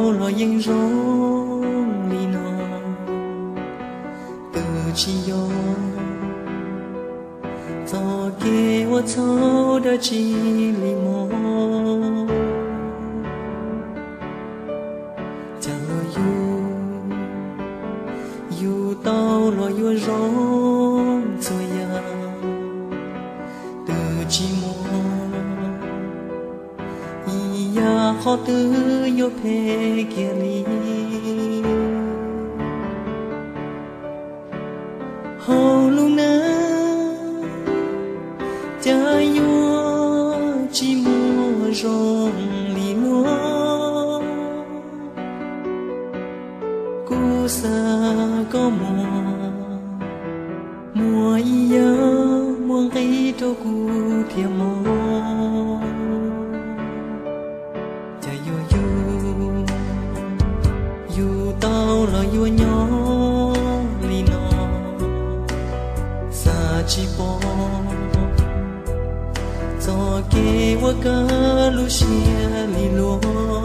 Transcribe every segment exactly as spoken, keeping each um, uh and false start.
tao lo yên rong li nó từ chi yo cho kia我走的几里梦假若有有到了有容这样的寂寞一呀好的有陪给你后路呢家有寂寞容里落故事có mùa mùa ia mùa gây cho cu thiệp mò cha yu yu yu tao là yu nhỏ li nó sa chi bo cho kê wa ca lu xia li lo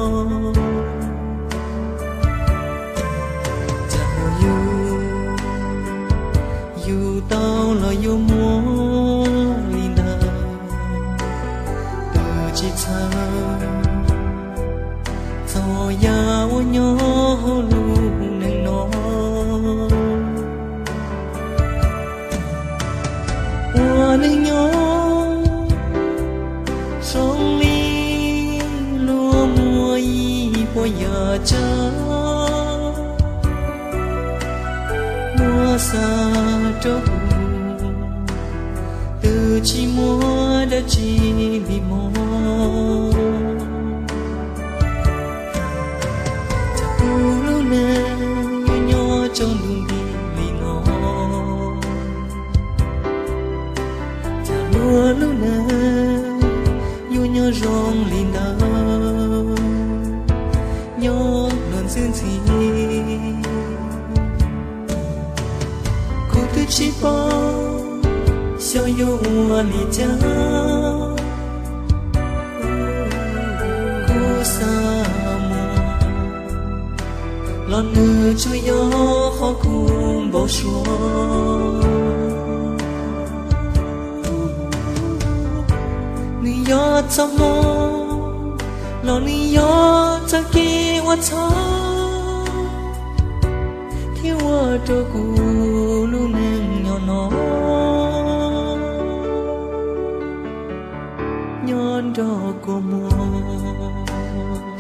tao là yêu muốn linh đời từ chỉ xa cho ya ô nhớ luôn nên nó qua nên nhớ sống đi lúa mùa y bao giờ chờ mùa xa trâu từ chỉ mua đã chỉ vì mò cha u lu nè yêu nhau trong đường đi vì nó cha lúa lu nè yêu nhau rong lì nở nhau luôn xin gì cô tự chỉ bao sao yêu li cha cô sa mồ lon nư cho yo khó cùng bao xua ni yo cho mồ lon ni yo cho kia wa cho thiếu wa cho cô lu neng nhỏ nó nhon đó cô mùa